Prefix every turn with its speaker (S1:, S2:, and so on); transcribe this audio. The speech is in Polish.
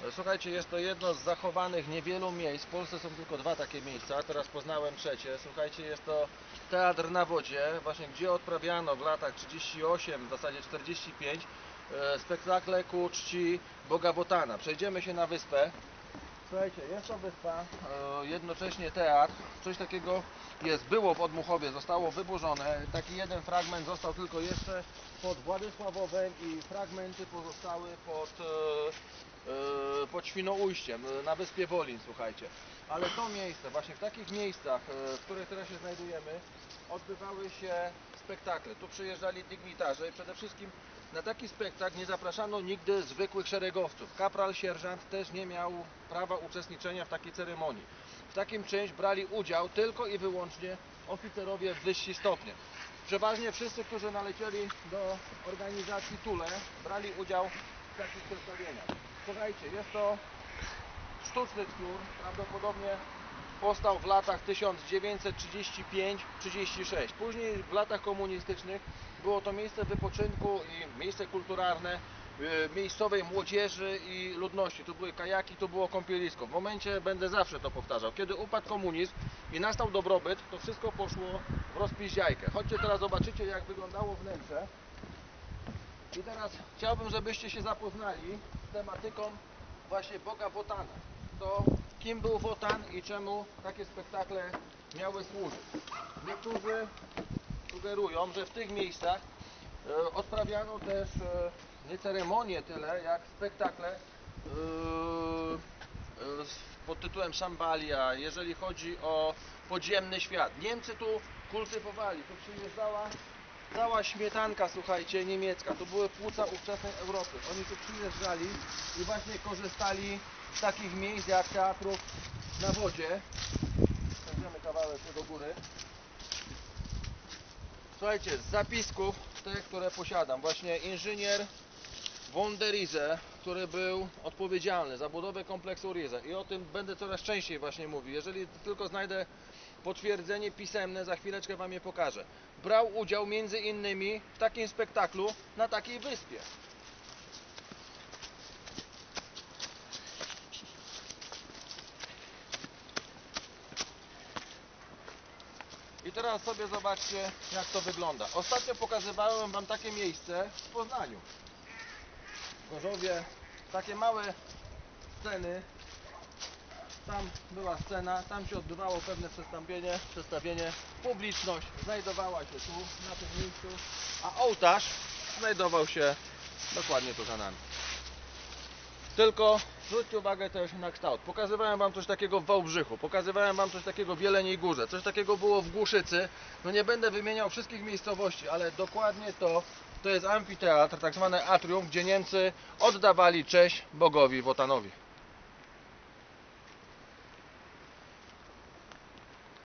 S1: Słuchajcie, jest to jedno z zachowanych niewielu miejsc. W Polsce są tylko dwa takie miejsca, teraz poznałem trzecie. Słuchajcie, jest to Teatr na Wodzie, właśnie gdzie odprawiano w latach 38, w zasadzie 45 spektakle ku czci Boga Wotana. Przejdziemy się na wyspę. Słuchajcie, jest to wyspa, jednocześnie teatr. Coś takiego było w Odmuchowie, zostało wyburzone. Taki jeden fragment został tylko jeszcze pod Władysławowem i fragmenty pozostały pod Świnoujściem, na wyspie Wolin, słuchajcie. Ale to miejsce, właśnie w takich miejscach, w których teraz się znajdujemy, odbywały się spektakle. Tu przyjeżdżali dygnitarze i przede wszystkim na taki spektakl nie zapraszano nigdy zwykłych szeregowców. Kapral, sierżant też nie miał prawa uczestniczenia w takiej ceremonii. W takim czymś brali udział tylko i wyłącznie oficerowie wyżsi stopnie. Przeważnie wszyscy, którzy nalecieli do organizacji Tule, brali udział w takich przedstawieniach. Słuchajcie, jest to sztuczny twór, prawdopodobnie powstał w latach 1935-36. Później w latach komunistycznych było to miejsce wypoczynku i miejsce kulturalne miejscowej młodzieży i ludności. Tu były kajaki, tu było kąpielisko. W momencie, będę zawsze to powtarzał, kiedy upadł komunizm i nastał dobrobyt, to wszystko poszło w rozpiździajkę. Chodźcie teraz, zobaczycie, jak wyglądało wnętrze. I teraz chciałbym, żebyście się zapoznali z tematyką właśnie Boga Wotana. To kim był Wotan i czemu takie spektakle miały służyć. Niektórzy sugerują, że w tych miejscach odprawiano też nie ceremonie tyle, jak spektakle pod tytułem Szambalia, jeżeli chodzi o podziemny świat. Niemcy tu kultywowali, tu przyjeżdżała cała śmietanka, słuchajcie, niemiecka. To były płuca ówczesnej Europy. Oni tu przyjeżdżali i właśnie korzystali z takich miejsc jak teatrów na wodzie. Przejdziemy kawałek do góry. Słuchajcie, z zapisków, te, które posiadam, właśnie inżynier von der Riese, który był odpowiedzialny za budowę kompleksu Riese, i o tym będę coraz częściej właśnie mówił. Jeżeli tylko znajdę potwierdzenie pisemne, za chwileczkę wam je pokażę. Brał udział między innymi w takim spektaklu na takiej wyspie. I teraz sobie zobaczcie, jak to wygląda. Ostatnio pokazywałem wam takie miejsce w Poznaniu. W Gorzowie takie małe sceny. Tam była scena, tam się odbywało pewne przedstawienie. Publiczność znajdowała się tu, na tym miejscu, a ołtarz znajdował się dokładnie tu za nami. Tylko zwróćcie uwagę też na kształt. Pokazywałem wam coś takiego w Wałbrzychu, pokazywałem wam coś takiego w Jeleniej Górze, coś takiego było w Głuszycy. No nie będę wymieniał wszystkich miejscowości, ale dokładnie to jest amfiteatr, tak zwane atrium, gdzie Niemcy oddawali cześć Bogowi Wotanowi.